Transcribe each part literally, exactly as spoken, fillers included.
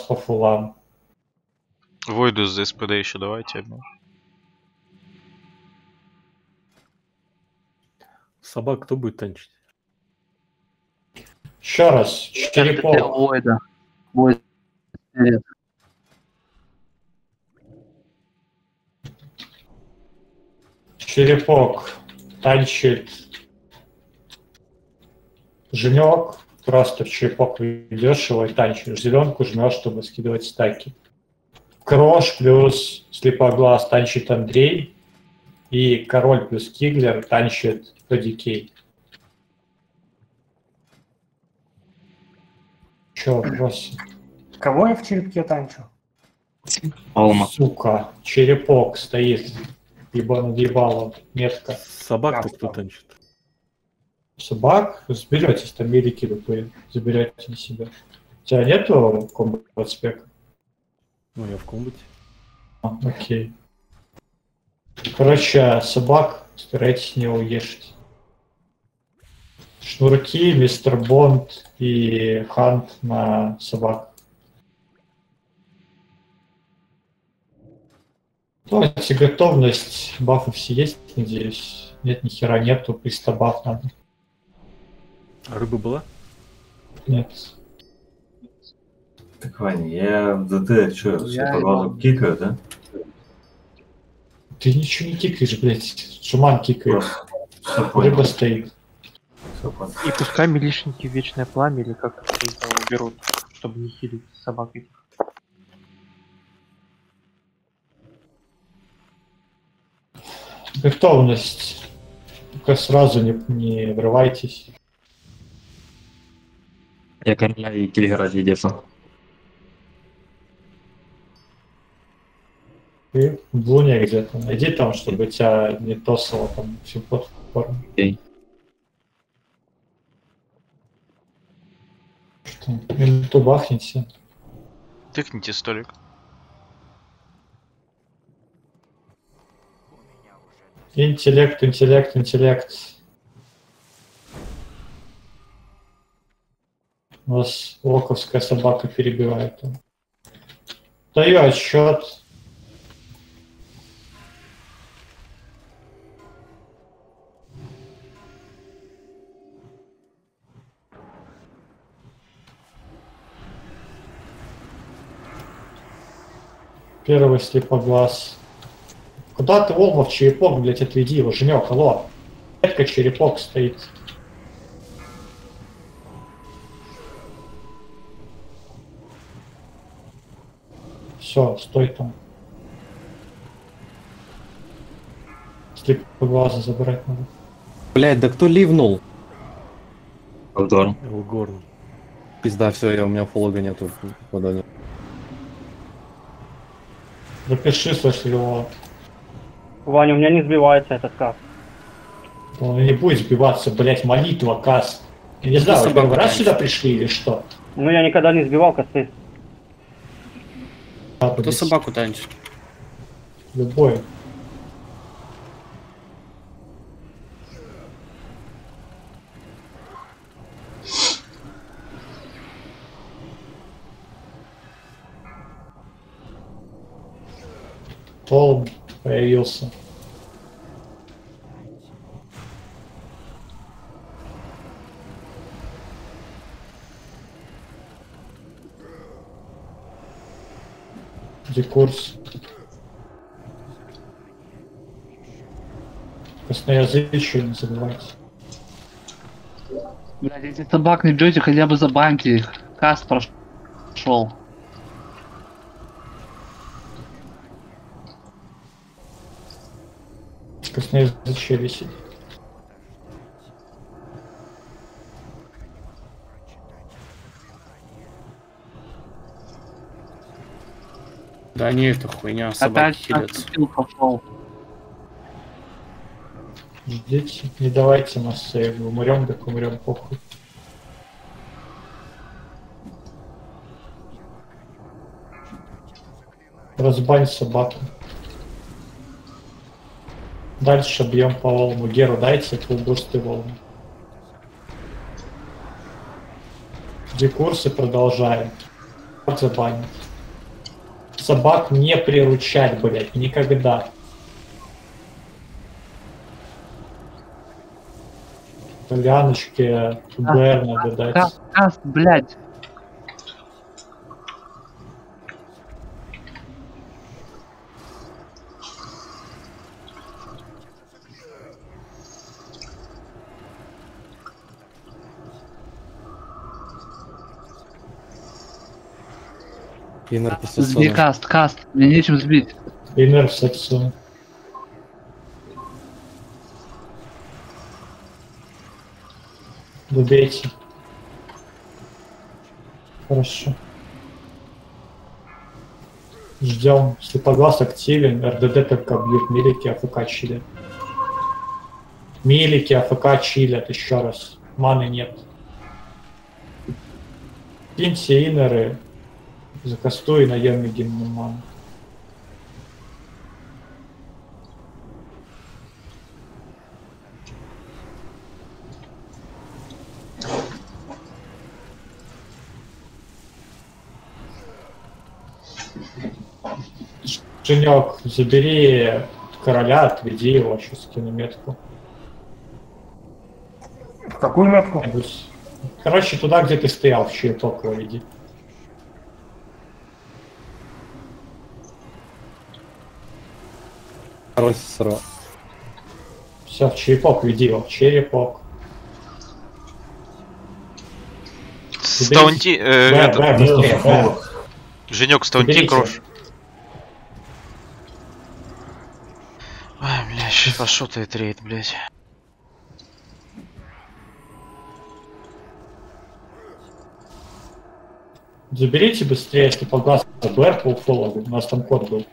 по фулам. Войду за СПД еще давайте одну. Собак кто будет танчить? Еще раз, черепок. Войда. Войда. Черепок танчит Женек. Просто в черепок ведешь его и танчишь. Зеленку жмешь, чтобы скидывать стаки. Крош плюс слепоглаз танчит Андрей. И король плюс Киглер танчит Дикей. Че вопрос? Кого я в черепке танчу? Алма. Сука, черепок стоит. Ибо надъебало метка. Собак-то кто танчит? Собак? Заберетесь, там милики тупые. Заберете на себя. У тебя нету комбат спека? Ну, я в комбате. А, окей. Короче, собак старайтесь не уешить. Шнурки, мистер Бонд и Хант на собак. Ну, эти готовность, бафы все есть, надеюсь. Нет, ни хера нету, пристав баф надо. А рыба была? Нет. Так, Ваня, я в ДТ что, слепоглазу кикаю, да? Ты ничего не кикаешь, блядь. Шуман кикает. Рыба стоит. И пускай милишники вечное пламя или как это уберут, чтобы не хилить собак этих. Готовность. Только сразу не, не врывайтесь. Я короля и киллера едешу. Ты в луне где-то. Найди там, чтобы тебя не тосало там всю платформу. Окей. Что? Минуту бахните. Тыкните столик. Интеллект, интеллект, интеллект. У нас локовская собака перебивает. Даю отсчет. Первый слепоглаз. Куда ты, Олмов, черепок, блядь, отведи его, Женек, алло. Метка черепок стоит. Все, стой там. Слепоглаза забрать надо. Блять, да кто ливнул? Элгорн. Элгорн. Пизда, все, я у меня фолога нету. Подали. Запиши, слышали его. Ваня, у меня не сбивается этот каст. Он не будет сбиваться, блять, молитва, каст. Я не знаю, вы первый раз сюда пришли или что? Ну я никогда не сбивал касты. А, Кто блядь, собаку танчит? любой. Пол появился. Декурс. Косноязычие не забывайте. Блядь, эти собак не бьете, хотя бы за банки. Каст прошел. Косноязычие висит. Да не, это хуйня, собаки хилятся. Пошел. Ждите, не давайте нас сейвы. Умрем, так умрем, похуй. Разбань собаку. Дальше бьем по волну. Геру дайте, фулбусты волны. Декурсы продолжаем. забанит. Собак не приручать, блядь, никогда. Поляночке БР надо дать. Каст, каст, блядь. Иннер после Сбей сона. каст, каст. Мне нечем сбить. Иннер в саксу. Добейте. Хорошо. Ждем. Слепоглаз активен. РДД только бьют. Милики АФК чилят. Милики АФК чилят. Еще раз. Маны нет. Киньте иннеры. Закастуй наемный гимн ману. Женек, забери короля, отведи его, сейчас скину метку. В какую метку? Короче, туда, где ты стоял, в черепок его веди. Король сорвал. Все, в черепок веди его, в черепок. Стаунти... Э, Б, этот, Б, быстрее, Б. Женек, стаунти, Заберите. крош. Ай, блядь, пошотает рейд, блядь. Заберите быстрее, если поглаз БР по уфологу. У нас там код был.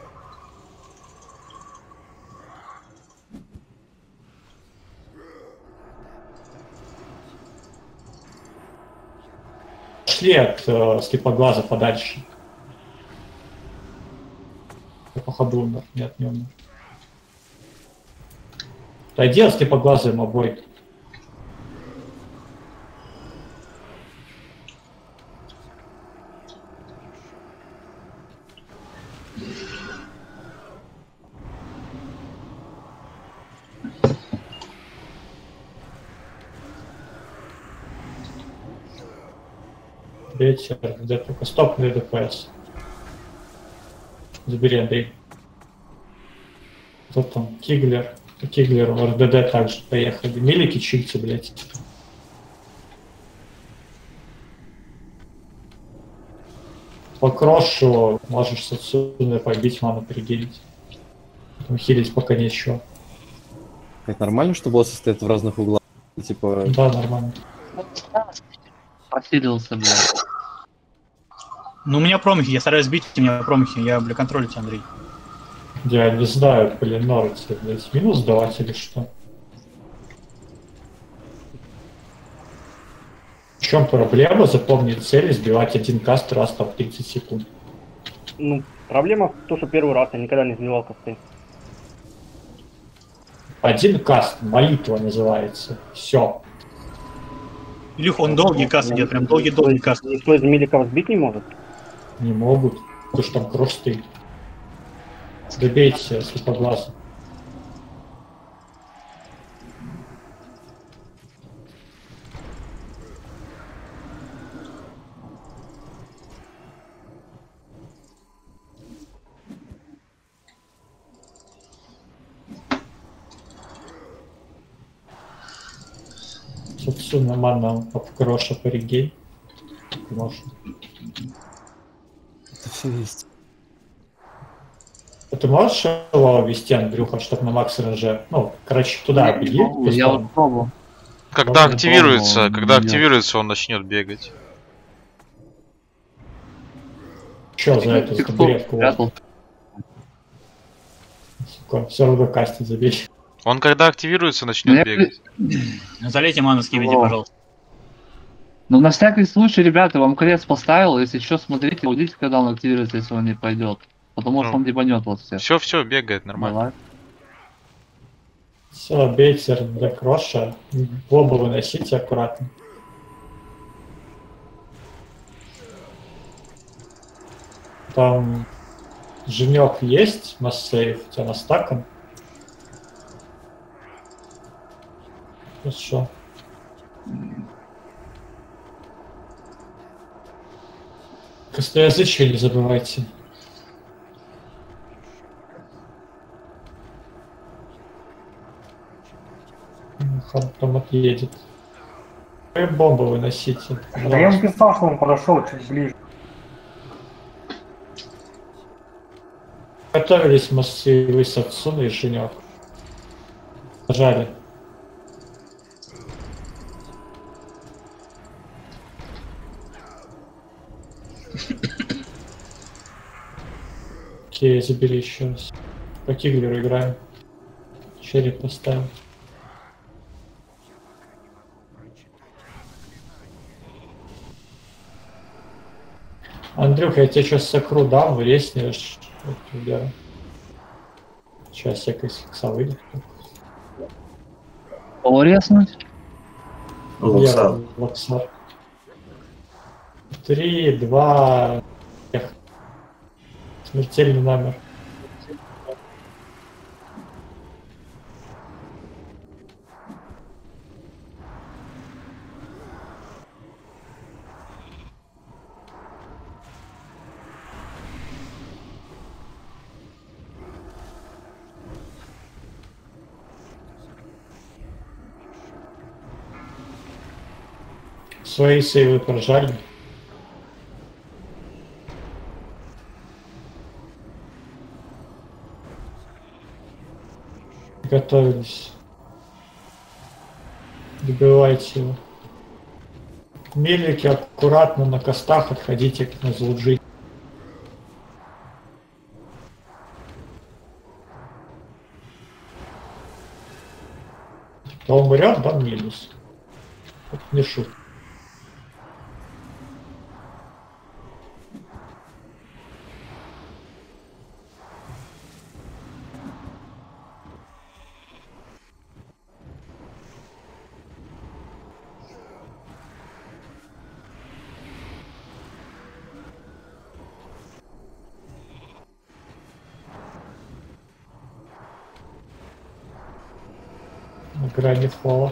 Шли от э, слепоглаза подальше. Я по ходу умер. Нет, не умер. Отойди от слепоглазым обоим. Ветер, где только стоп, где ДПС. Забери, Андрей. Кто там? Киглер. Киглер, в РДД также поехали. Милики чильцы, блядь. По крошу можешь отсюда побить, ману перегелить. Хилить пока нечего. Это нормально, что боссы стоят в разных углах? Типа... Да, нормально. Посилился, блядь. Ну, у меня промахи, я стараюсь бить, у меня промахи, я, бля, контролю тебя, Андрей. Я не знаю, блин, норцы, блядь, минус давать или что? В чем проблема запомнить цель и сбивать один каст раз там в тридцать секунд? Ну, проблема в том, что первый раз я никогда не сбивал косты. Один каст, молитва называется. Все. Илюха, он долгий каст идет, прям долгий-долгий каст. Никто из миликов сбить не может? Не могут, потому что там крош стоит. Добейте слепоглаза. Собственно, мана об кроша порегей. Можно. Это все есть. А ты можешь его вести, Андрюха, чтобы на макс РНЖ? Ну, короче, туда Я не беги. могу, я вот пробовал. Когда Ладно, активируется, пробовал, когда нет. активируется, он начнет бегать. Че за эту Текстур табуретку? спрятал. Сука, все равно кастить забей. Он когда активируется, Ну, начнет я- бегать. Залейте ману, скибите, О. пожалуйста. Ну, на всякий случай, ребята, вам крест поставил, если что, смотрите, удите, когда он активируется, если он не пойдет. Потому что Ну. он дебанет вас всех. Все, все, бегает нормально. Давай. Все, бейте для кроша. В оба выносите аккуратно. там Женек есть, массейв, у тебя на стаком? Хорошо. Костоязычие не забывайте. Хан там отъедет. И бомбу выносите. Да я же писал, что он подошел чуть ближе. Готовились массивы Сацуна и Женек. Нажали. Окей, забери еще раз. По Киглеру играем. Череп поставил. Андрюх, я тебе сейчас сокру дам, вы резнешь. Сейчас я косикса выйду. Кого резнуть? Луксар. Луксар. Три, два. Эх. Смертельный номер. Свои сейвы прожали. Готовились. Добивайте его. Мельники аккуратно на костах отходите на злуджи. Кто умрет, да, минус. Это не шутка. На грани фола.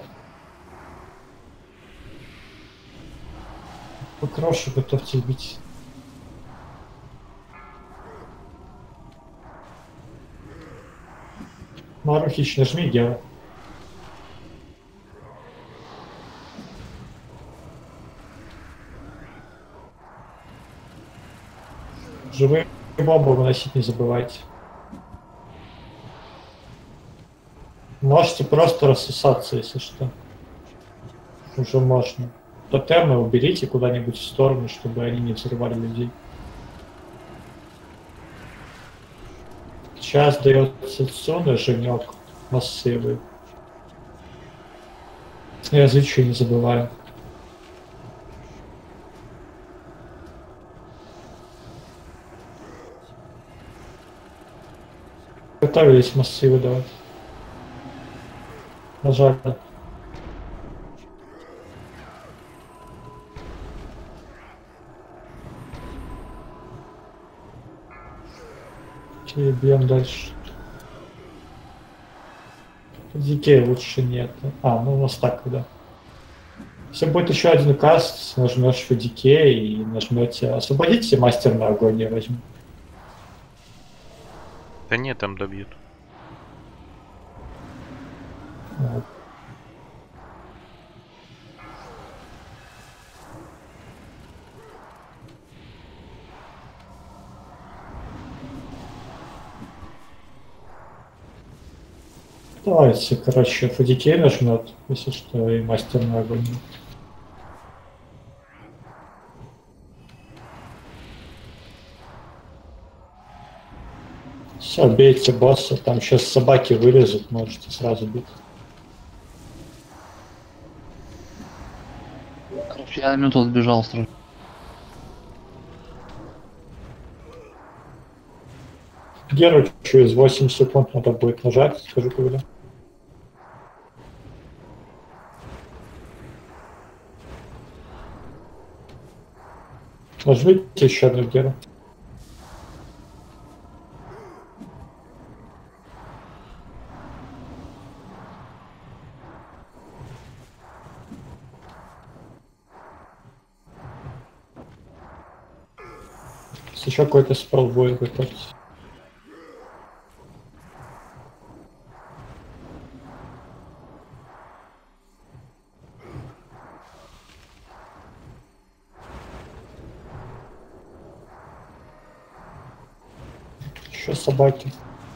Покрошу, готовьте бить. Марухич, нажми Гео. Живые бомбы выносить не забывайте. Можете просто рассосаться, если что. Уже можно. Тотемы уберите куда-нибудь в сторону, чтобы они не взрывали людей. Сейчас дается Цуна, Женек, массивы. Язычие не забываем. Готовились массивы давать. Нажали. Окей, бьем дальше. Дикей лучше нет. А, ну у нас так, да. Если будет еще один каст, нажмешь в дикей и нажмете. Освободите мастер на огонь, я возьму. Да нет, там добьют. Вот. Давайте, короче, фадикей нажмет, если что, и мастер на огонь. Все, бейте босса, там сейчас собаки вылезут, можете сразу бить. Короче, я на минуту отбежал сразу. Геру через восемь секунд надо будет нажать, скажу когда. Нажмите еще одну геру. Если еще какой-то спел будет выходить. Еще собаки.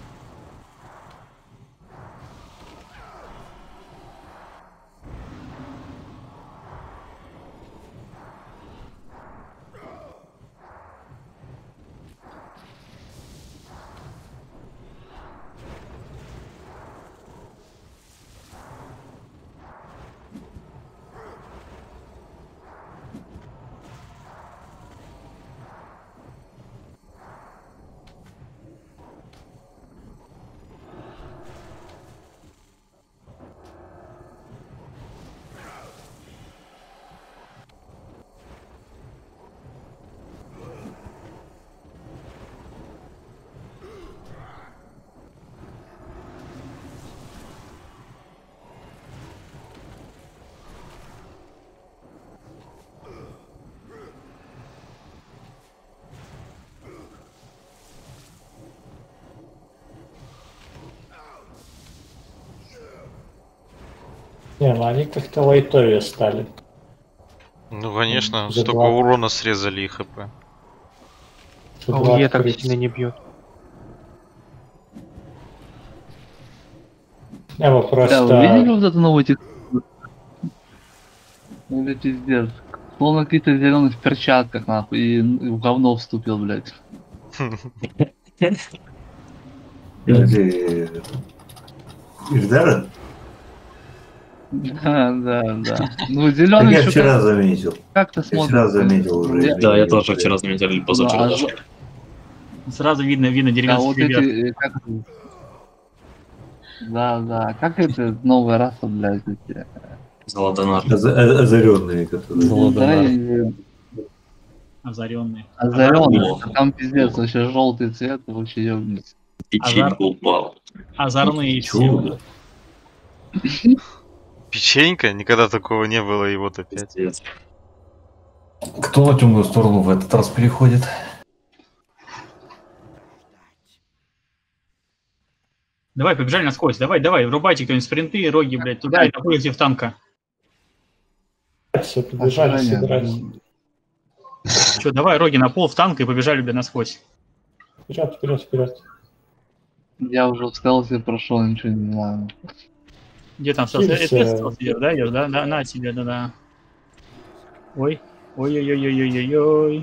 Не, ну они как-то лайтовее стали. Ну конечно, За столько два. урона срезали их хп. За А два у Е так открыть. сильно не бьет. Я бы просто... Да, вы видели вот эту новую текстуру? Ну, это пиздец. Словно какие-то в зеленых перчатках, нахуй, и в говно вступил, блядь. Или... Ильдара? Да, да, да. Ну, Так зеленый я еще вчера как- заметил. как-то Я смотрит. вчера заметил уже. Я- Да, я тоже вчера заметил, или позавчера Да, даже. Сразу видно, видно Да, деревенских вот ребят. эти, э, как... Да, да, как это новая раса, блядь, эти... Золотонар. Озаренные, которые. Да, и Озаренные. озаренные, О. там пиздец, вообще желтый цвет, вообще ёбнется. Печеньку упал. Озорные все. Чудо. Печенька? Никогда такого не было, и вот опять. Пиздец. Кто на темную сторону в этот раз переходит? Давай, побежали насквозь. Давай, давай, врубайте кто-нибудь спринты, роги, блядь, туда и находите в танка. Все, побежали Ожидание. собирать. Че, давай, роги на пол в танк и побежали, блядь, насквозь. Вперед, вперед, вперед. Я уже в стелсе прошел, ничего не знаю. Где там стелс? Хилься. Это это стелс идёт, да, идёшь, да? Да, на тебе, да-да. Ой, ой-ой-ой-ой-ой-ой.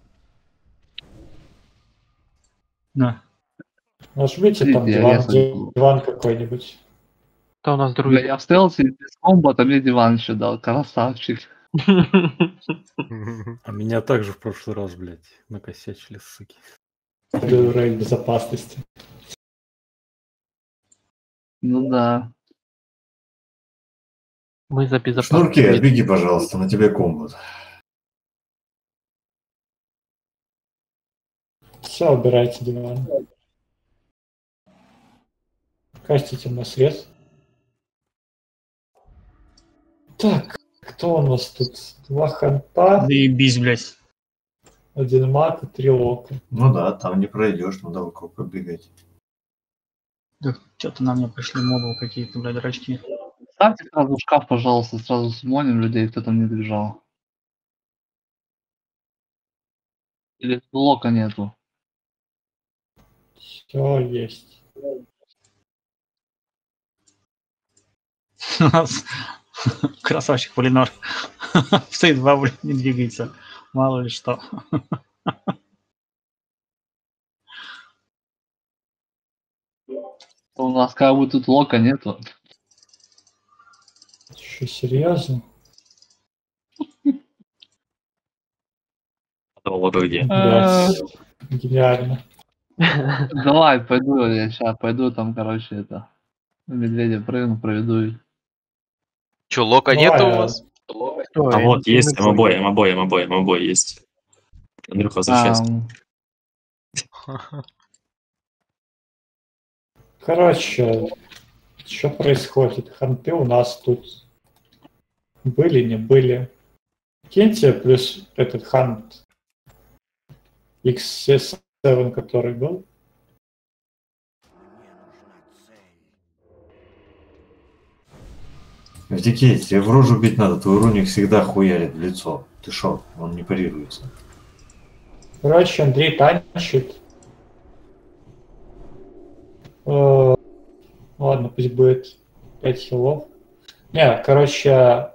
На. Нажмите там Я- диван, я слышу. диван какой-нибудь. Да у нас Бля, другие. я в стелсе без комбата, мне диван еще дал, красавчик. А меня также в прошлый раз, блядь, накосячили, суки. Уровень безопасности. Ну да. Мы за Шнурки, безопасность. отбеги, пожалуйста, на тебе комбат. Все, убирайте диван. Кастите на срез. Так, кто у нас тут? Два ханта, Заебись, блядь. один маг и три лока. Ну да, там не пройдешь, надо вокруг побегать. Да, что-то на мне пришли мобы какие-то, блядь, дурачки. Ставьте сразу в шкаф, пожалуйста, сразу смоним людей, кто там не добежал. Или лока нету. Все есть. У нас красавчик Полинор. Стоит два, блядь, не двигается. Мало ли что. У нас как бы тут лока нету. Что, серьезно? Лого где? Блядь, гениально. Давай, пойду я сейчас, пойду там, короче, это... Медведя прыгну, проведу их. Че, лока Давай, нету у а- вас? Ой, А вот я есть, не понял. мобой, мобой, мобой, мобой есть. Андрюха, возвращайся. Ам, Короче, что происходит? Ханты у нас тут были, не были. Киньте плюс этот хант икс эс семь, который был. В дикей, тебе в рожу бить надо, твой руник всегда хуярит в лицо. Ты шо, он не парируется. Короче, Андрей танчит. Э, ладно, пусть будет пять хилов. Не, короче,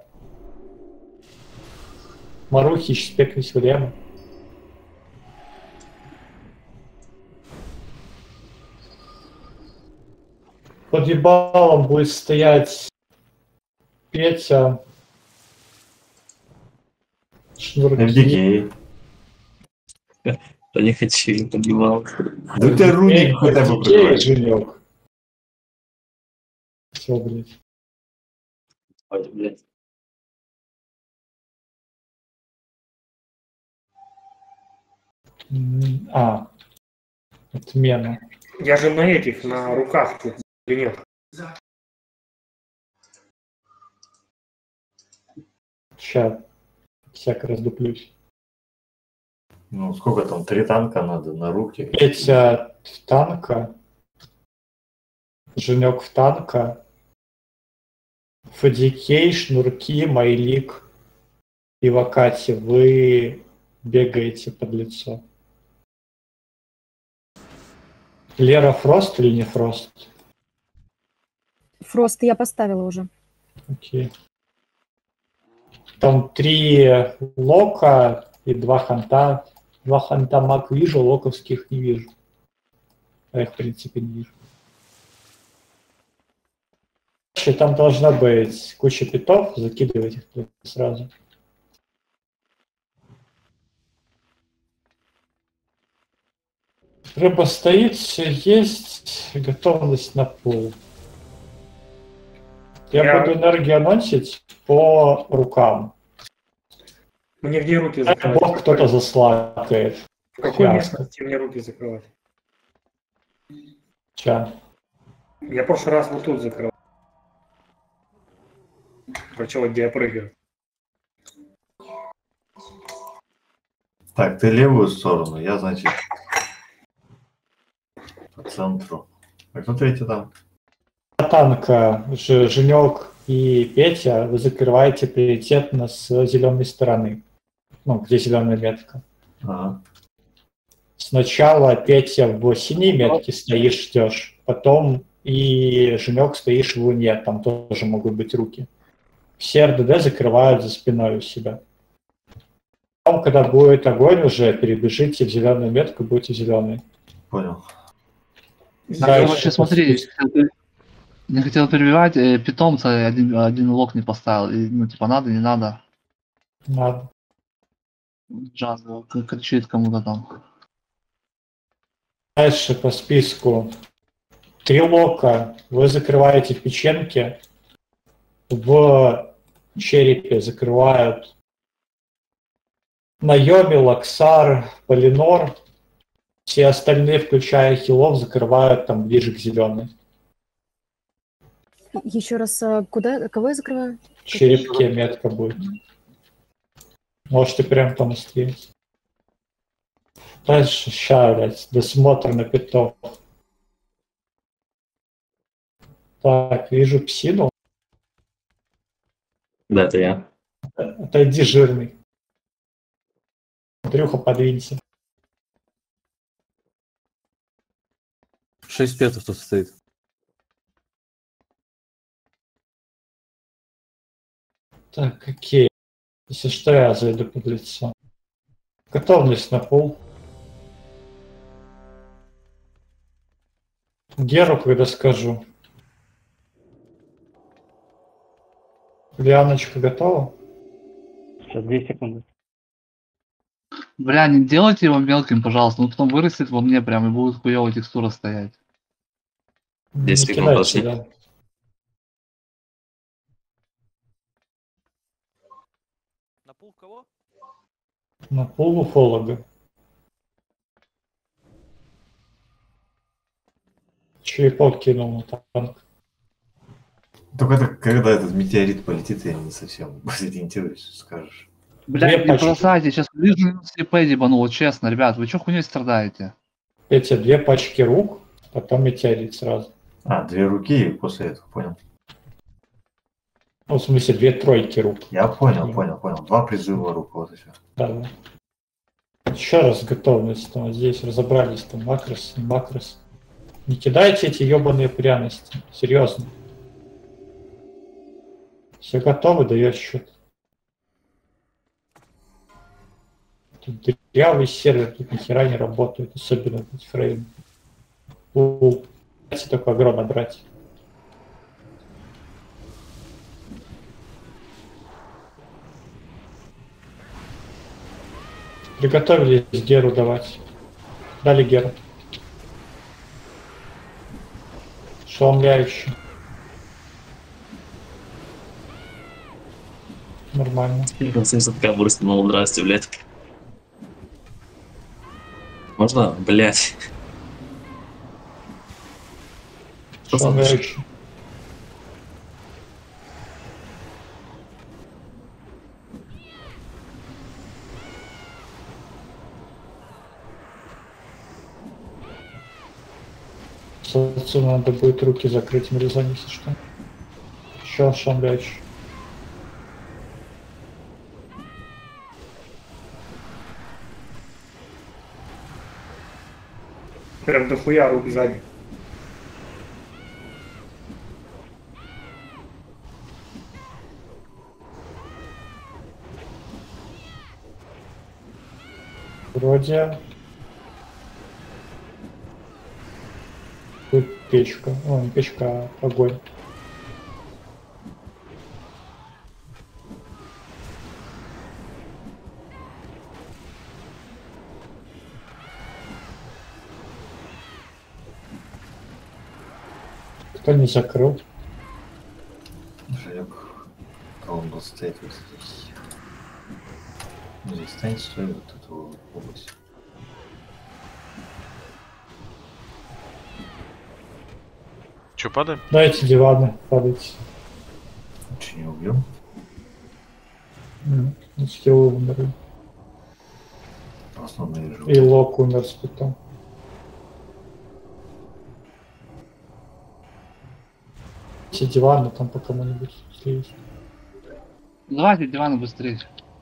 Марухи спекнуть время. Под ебалом будет стоять Петя. Шнурки. В дикей. Да не хочу, не подливал. Да у тебя руник хотя бы прикрывает. Женек. Все, блядь. Ой, блядь. М, А, отмена. Я же на этих, на руках тут, или нет? Сейчас всяко раздуплюсь. Ну, сколько там, три танка надо на руки? Петя в танка, Женек в танка, Фадикей, Шнурки, Майлик и Вакати. Вы бегаете под лицо. Лера Фрост или не Фрост? Фрост я поставила уже. Окей. Там три лока и два ханта. Два ханта маг вижу, локовских не вижу. Я их, в принципе, не вижу. Там должна быть куча питов, закидывать их сразу. Рыба стоит, все есть, готовность на пол. Я, Я буду энергию анонсить по рукам. Мне где руки закрывать? Бог кто-то заслакает. В какой Ясно. местности мне руки закрывать? Ча. Я в прошлый раз вот тут закрыл. Короче, вот где я прыгаю. Так, ты левую сторону, я, значит, по центру. А кто третий там? Танка, Ж- Женек и Петя, вы закрываете приоритетно с зеленой стороны. Ну, где зеленая метка. Ага. Сначала Петя в синей метке стоишь, ждешь. Потом и Женек стоишь в луне, там тоже могут быть руки. Все эр дэ дэ закрывают за спиной у себя. Потом, когда будет огонь уже, перебежите в зеленую метку, будете зеленый. Понял. Надо вообще смотри, не хотел перебивать, э, питомца один, один лок не поставил. И, ну, типа, надо, не надо. Надо. Джаз к- кричит кому-то там. Дальше по списку. Три лока вы закрываете в печенке. В черепе закрывают Найоби, Лаксар, Полинор. Все остальные, включая хилов, закрывают там ближе к зеленой. Еще раз, а куда, кого я закрываю? В черепке метка будет. Можете прям там стоять. Дальше, ща, блядь, досмотр на питов. Так, вижу псину. Да, это я. Отойди, жирный. Андрюха, подвинься. Шесть петов тут стоит. Так, окей. Если что, я зайду под лицо. Готовность на пол. Геру, когда скажу. Лианочка готова? Сейчас две секунды. Бля, не делайте его мелким, пожалуйста, ну потом вырастет во мне прям и будет хуёвая текстура стоять. Не десять секунд кидайте, пошли. да. На пул кого? На пол уфолога. Черепок кинул на танк. Только это, когда этот метеорит полетит, я не совсем сориентируюсь, скажешь. Блядь, Две не пачки. бросайте, сейчас вижу слепэ ебанул, честно, ребят, вы чё хуйней страдаете? Эти две пачки рук, потом метеорит сразу. А, две руки и после этого, понял. Ну, в смысле, две тройки рук. Я понял, Да. понял, понял. Два призыва рук, вот и все. Да, да. Еще раз готовность. Там, вот здесь разобрались, там макрос, не макрос. Не кидайте эти ебаные пряности. Серьезно. Все готовы, даешь счет. Тут дырявый сервер, тут нихера не работает, особенно тут фрейм. Давайте только агро набрать. Приготовились Геру давать. Дали Геру. Ошеломляюще. Нормально. семьдесят ка вырастянул, здрасте, блядь. Можно? Блядь. Что за Ошеломляюще. Соответственно, надо будет руки закрыть нарезание, если что. Еще ошеломляюще. Прям дохуя рук сзади. Вроде... Тут печка. О, не печка, а огонь. Кто не закрыл? Жалек. Кого он был стоять вот здесь. Ну, здесь станет свою вот эту область. Че, падаем? Дайте диваны, падайте. Лучше не убьем. Mm. Скиллы умерли. Основные живут. И Лок умер с потом. Все диваны там по кому-нибудь слились. Давайте диваны быстрее.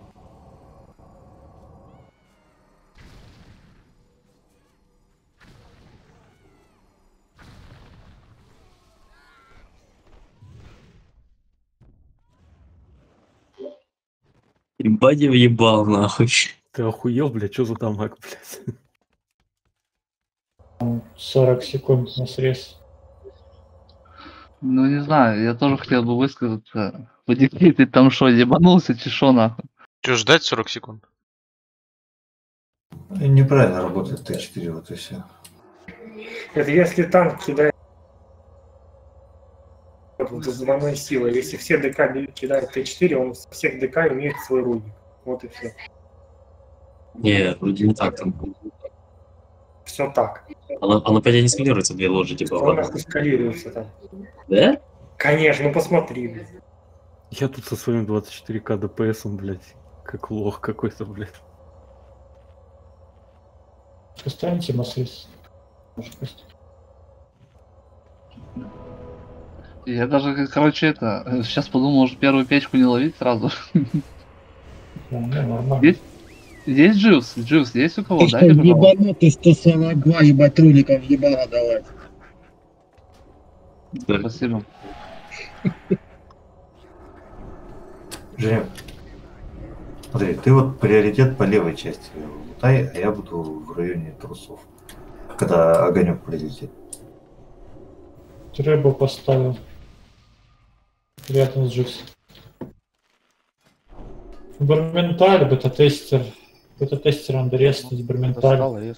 Ебать я въебал, нахуй. Ты охуел, блядь, что за дамаг, блядь? сорок секунд на срез. Ну не знаю, я тоже хотел бы высказаться. Водитель, ты там что, ебанулся, чешо нахуй? Че, ждать сорок секунд? Неправильно работает Т четыре, вот и все. Это если танк кидает вот взрывной силой. Если все ДК кидают Т четыре, он со всех ДК имеет свой рудник. Вот и все. Не, вроде не так там. Все так. Она, она опять не скалируется, две ложи, типа. Он ладно. нахуй скалируется там. Да? Конечно, ну посмотри. блин. Я тут со своим двадцать четыре ка ДПСом, блядь, как лох какой-то, блядь. Поставите массис. Я даже, короче, это, сейчас подумал, может первую печку не ловить сразу. Да, не, нормально. Есть, есть дживс? Дживс есть у кого? Ты что, Дайте, пожалуйста. ебанутый сто сорок два, ебать, руликов ебало давать. Спасибо. Женя, смотри, ты вот приоритет по левой части лутай, а я буду в районе трусов, когда огонек прилетит. Требу поставил. Приятно с дживс. Барменталь, бета-тестер. Бета-тестер андерестность, барменталь.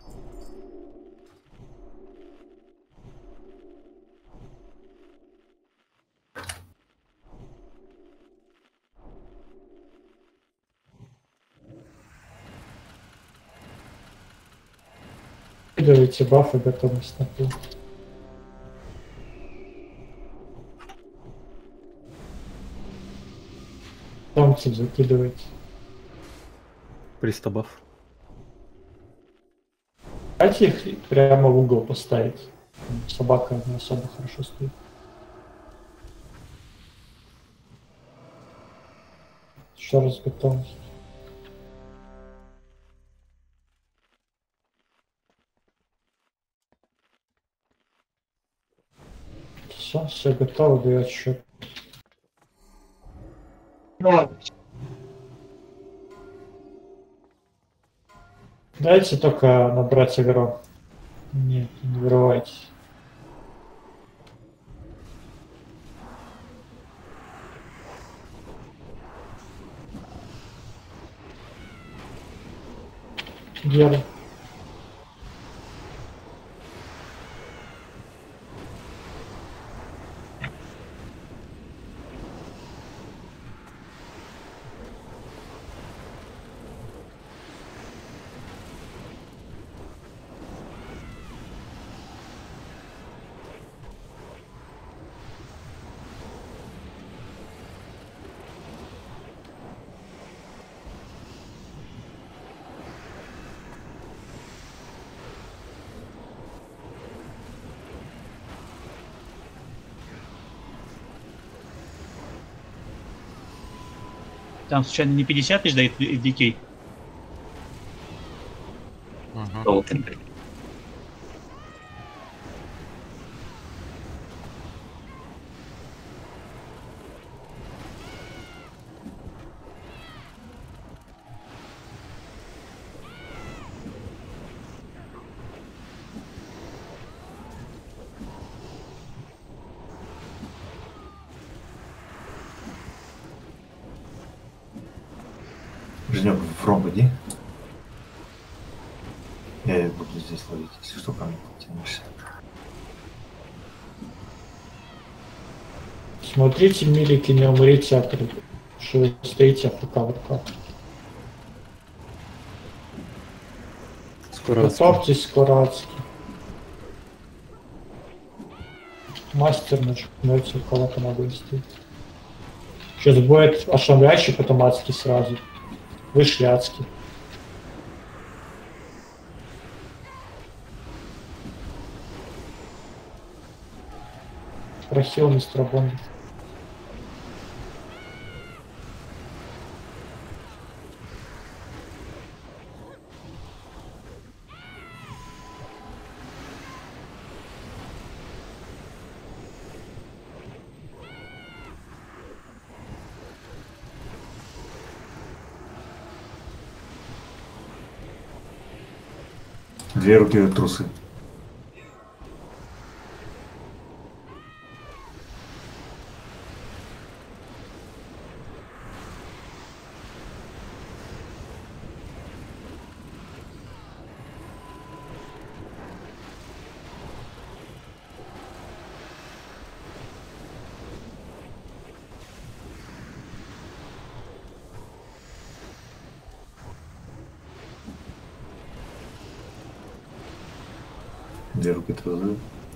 Закидывайте бафы, готовность на пул. Томцев закидывайте. Пристабав. Давайте их прямо в угол поставить. Собака не особо хорошо стоит. Еще раз готовность. Все, все готово, даю отсчет. Дайте только набрать игру. Нет, не вырывайтесь. Гера. Там случайно не пятьдесят тысяч дает в дикей? Угу. Женек, в ромб иди. Я их буду здесь ловить, если что, ко мне подтянешься. Смотрите, милики, не умрите от рук. Что вы стоите АФК в руках. Готовьтесь скоро адски. Мастер начнется, у кого-то могу стоит. Сейчас будет ошеломляющий, потом адский сразу. Вышли адски. Прохил мистер Бонда. Две руки в трусы. Две руки трусы.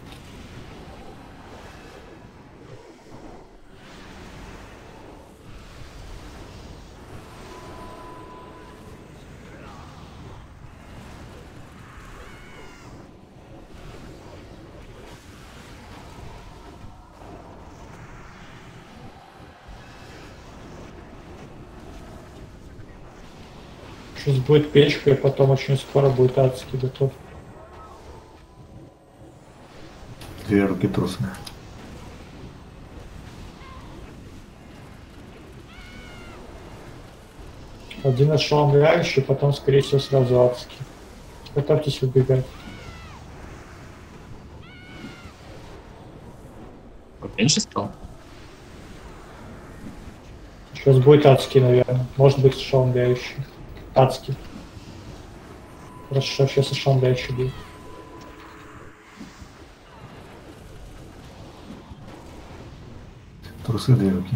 Сейчас будет печка, и потом очень скоро будет адский готов. Две руки трусы. Один ошеломляющий, потом, скорее всего, сразу адский. Готовьтесь убегать. Меньше стал? Сейчас будет адский, наверное. Может быть, ошеломляющий. Адский. Хорошо, сейчас ошеломляющий будет. Трусы, две руки.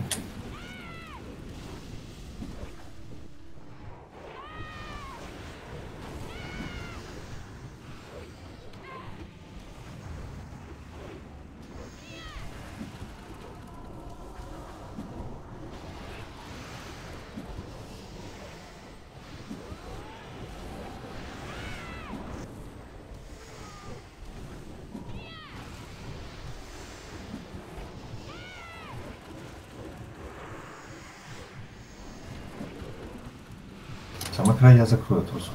пока я закрою трусу.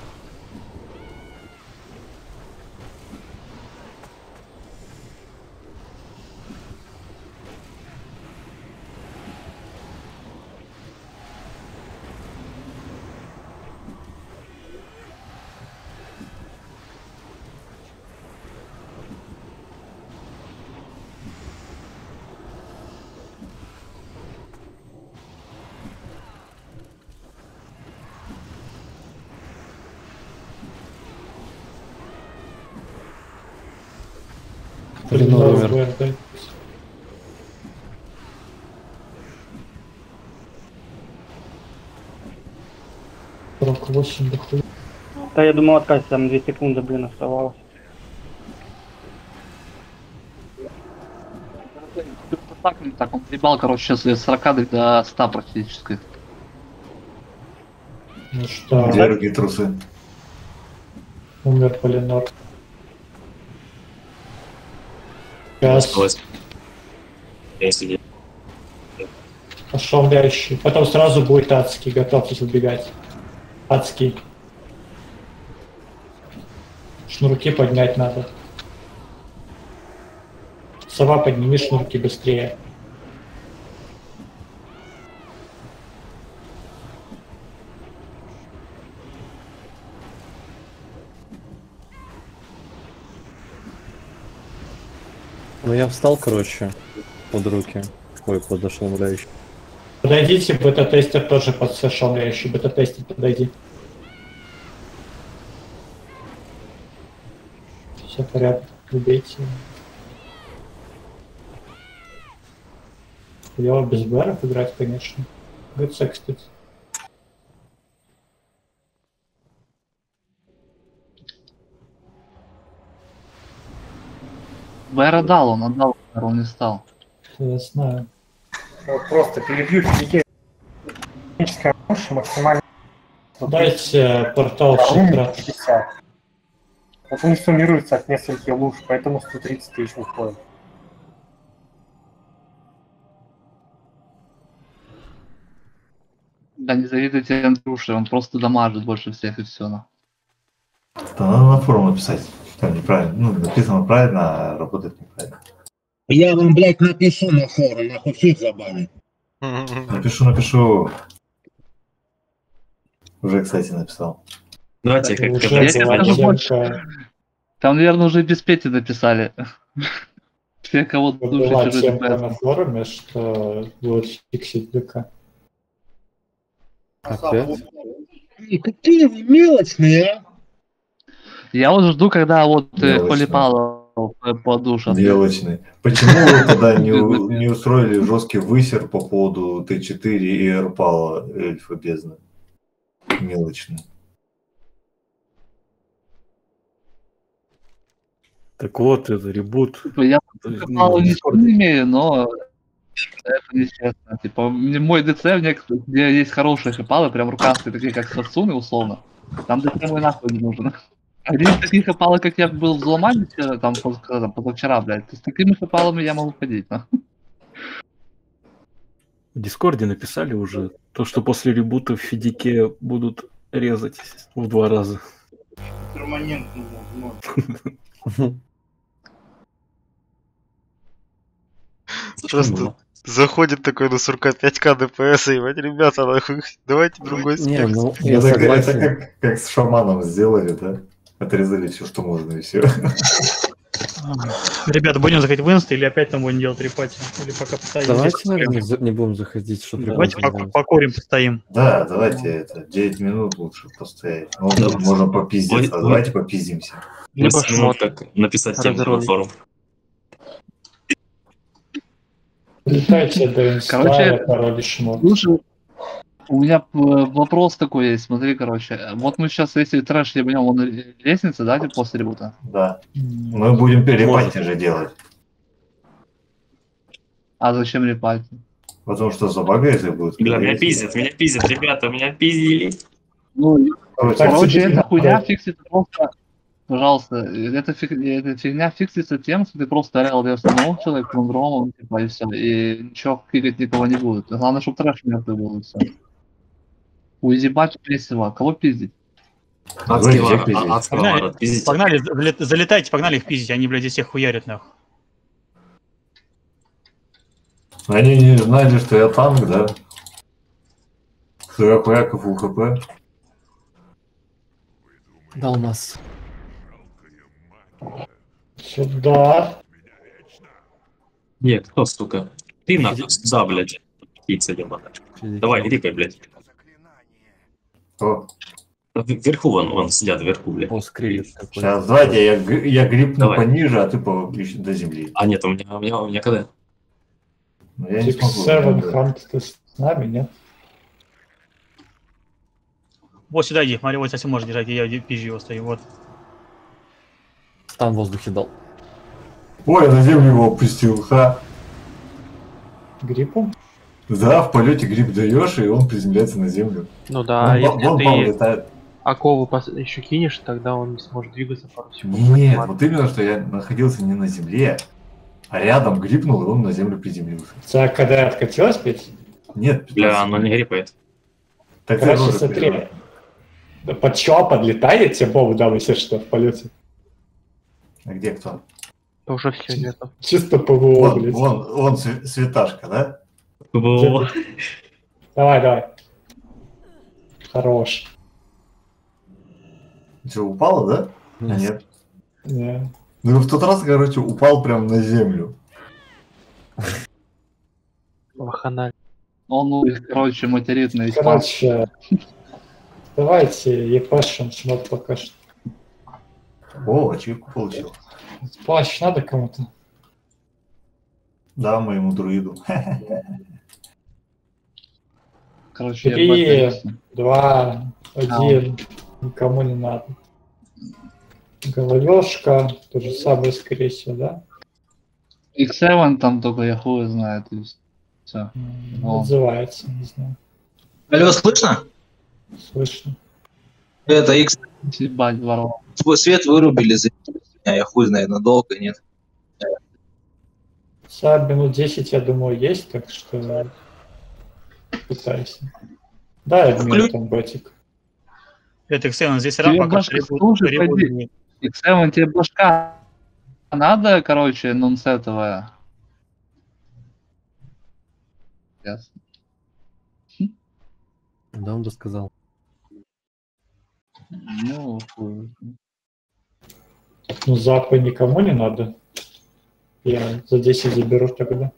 Полинор умер. сорок восемь дохуя. Да я думал откатиться, там две секунды, блин, оставалось. Так, так он прибал, короче, сейчас с сорока до ста практически. Ну что? Где другие трусы? Умер Полинор. Сейчас. Если Ошеломляющий. Потом сразу будет адский. Готовьтесь убегать. Адский. Шнурки поднять надо. Сова, подними шнурки быстрее. Ну я встал, короче, под руки. Ой, под ошеломляющий. Подойдите, бета-тестер тоже под ошеломляющий. Бета-тестер, подойди. Все порядок. Убейте. Я без баров играть, конечно. ГЦ, кстати. Бэра дал, он отдал, он не стал. Я знаю. Вот просто перебью физики. Максимально. Дайте портал шифра. Вот он суммируется от нескольких луж, поэтому сто тридцать тысяч выходит. Да не завидуйте Андрюше, он просто дамажит больше всех и все. Ну. Да надо на форум написать. Там неправильно. Ну, написано правильно, а работает неправильно. Я вам, блядь, напишу на форум, нахуй всех забанит. Напишу, напишу. Уже, кстати, написал. Давайте, как Я тебе скажу больше. Там, наверное, уже без Пети написали. Все, кого Была слушают, темка на форуме, что будет фиксить ДК. Опять? Какие вы мелочные, а? Я вот жду, когда вот Мелочные. Холипало подушат. Мелочный. Почему вы тогда не, у- не устроили жесткий высер по поводу Т четыре и Эрпала эльфа бездны? Мелочный. Так вот, это ребут. Я Ну, Холипало ничего Дискорд. не имею, но это нечестно. Типа, мне- мой ДЦ, в некоторых, где есть хорошие хипалы, прям рукастые, такие как Сацуны, условно. Там ДЦ мой нахуй не нужен. Один из таких хипалов, как я был в Зломане вчера, там, поз- когда там, позавчера, блядь, с такими хипалами я могу ходить, ну. В Дискорде написали уже то, что после ребута в Фидике будут резать в два раза. Перманентно возможно. Просто заходит такой на сорок пять ка ДПС, и ебать, ребята, нахуй, давайте другой Не, спектр. ну я Это, это согласен. как, как с шаманом сделали, да? Отрезали все, что можно, и все. Ребята, будем заходить в инст или опять там будем делать репати? Или пока постоим? Давайте, здесь? наверное, не за- не будем заходить, что Давайте прикольно. пок- покурим, постоим. Да, давайте это, девять минут лучше постоять. Ну, Да. можно попиздиться, Ой, ой. давайте попиздимся. Либо шмоток написать тему на Разорвали. форум. Летайте до инста, Короче, пароли шмот. Слушай, у меня п- вопрос такой есть, смотри, короче. Вот мы сейчас, если трэш ебанем, он лестница, да, типа после ребута? Да. Мы будем перепати же делать. А зачем репать? Потому что забагается будет. Бля, когда меня есть- пиздят, меня пиздят, ребята, меня пиздили. Ну, Короче, короче, тебе эта хуйня надо. фиксится просто... Пожалуйста, эта, фиг- эта фигня фиксится тем, что ты просто орел даешь одному человеку, другому, типа, и все. И ничего кикать никого не будет. Главное, чтобы трэш мертвый был, и все. Уезжать весело. Кого пиздить? Адский вар, а- адского Погнали, вара, пиздите. погнали, залет- залетайте, погнали их пиздить, они, блядь, здесь всех хуярят, нахуй. Они не знали, что я танк, да? Что я Краков у ХП. Да, у нас. Сюда. Нет, кто, сука? Ты нахуй сюда, блядь. Птица ебаная. Давай, рикай, блядь. О. Вверху вон, вон сидят вверху, блядь. О, скрилец какой. Сейчас, давайте, я, г- я грипну Давай. пониже, а ты по, до земли. А нет, у меня, у меня, у меня когда? Ну, я не Six смогу. Seven да. Hunt, ты с нами, нет? Вот сюда иди, смотри, вот совсем можешь держать, я пизжу его стою, вот. Стан в воздухе дал. Ой, я на землю его опустил, ха. Гриппом? Да, в полете гриб даешь, и он приземляется на землю. Ну да, Вон, если вон ты Павел летает. оковы пос- еще кинешь, тогда он не сможет двигаться пару секунд. Нет, вот именно, что я находился не на земле, а рядом грипнул, и он на землю приземлился. У тебя когда откатилась пить? Нет, Бля, оно не грипает. Так ты Короче, тоже смотри. переживай. Да под чё подлетает, тебе Богу дам, если что, в полете. А где кто? То уже все нету. Чисто ПВО, Вон, блядь. вон, вон св- Светашка, да? Во. Давай, давай. Хорош. Что, упала, да? А нет. Не. Ну, в тот раз, короче, упал прям на землю. Ваханаль. Он, ну, их, короче, материт на Короче, давайте епашим шмот пока что. О, ачивку получил. Плащ надо кому-то? Да, моему друиду. Короче, я Три, боюсь. два, один. Никому не надо. Головешка, то же самое, скорее всего, да? икс семь там только я хуй знает. И все. Отзывается, не знаю. Алло, слышно? Слышно. Это X. Ебать, ворова. Свой свет вырубили за меня, я хуй знаю, надолго, нет. За минут десять, я думаю, есть, так что пытайся. Да, я думаю, там ботик. Это икс семь, здесь Тебе рамка, башка, как слушай, перевод- пойди. икс семь, тебе башка надо, короче, нонсетовая. Ясно. Да, он досказал. Ну, хуй. Ну, запы никому не надо. Я за десять заберу тогда.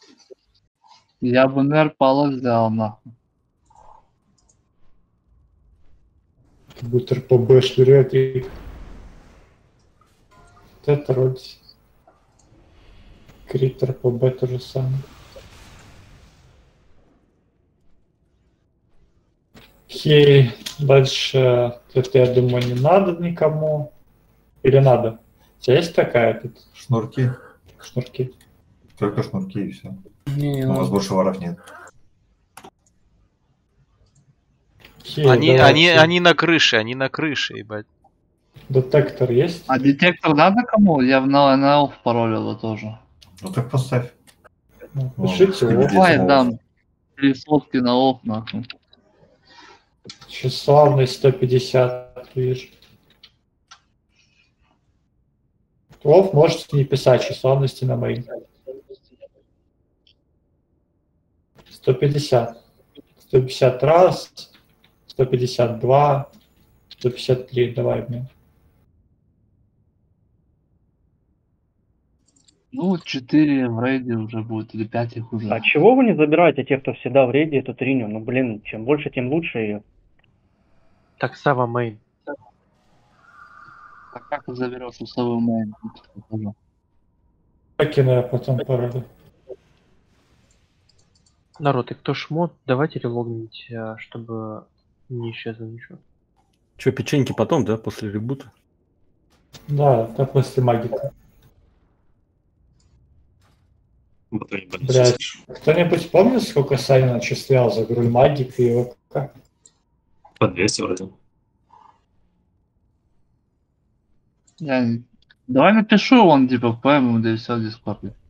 Я бы нер палок взял, нахуй. Будет РПБ швырять и... Вот это вроде... Крит РПБ то же самое. Окей, дальше это, я думаю, не надо никому. Или надо? У тебя есть такая тут? Шнурки. Шнурки. Только шнурки и все. Не, У нас больше воров нет. Окей, Они, давайте. они, они на крыше, они на крыше, ебать. Детектор есть? А детектор надо кому? Я в на эн эл пароль его тоже. Ну так поставь. Ну, пишите Ну, его. Давай дам три сотки на оф, нахуй. Тщеславный сто пятьдесят, вижу. Оф можете не писать, тщеславности на мои. сто пятьдесят. сто пятьдесят раз, сто пятьдесят два, сто пятьдесят три, давай мне. Ну, четыре в рейде уже будет, или пять их уже. А чего вы не забираете тех, кто всегда в рейде эту триню? Ну, блин, чем больше, тем лучше ее. Так, Сава мейн. А как ты заберешь у своего мейн? Покину я потом породу. Народ, и кто шмот, давайте релогнуть, а, чтобы не исчезло ничего. Че, печеньки потом, да, после ребута? Да, да, после магика. Батарея, блядь. Блядь, кто-нибудь помнит, сколько Саня начислял за груль магик и ВК? По двести вроде. Я... не- Давай напишу, он типа пойму, да и все в дискорде.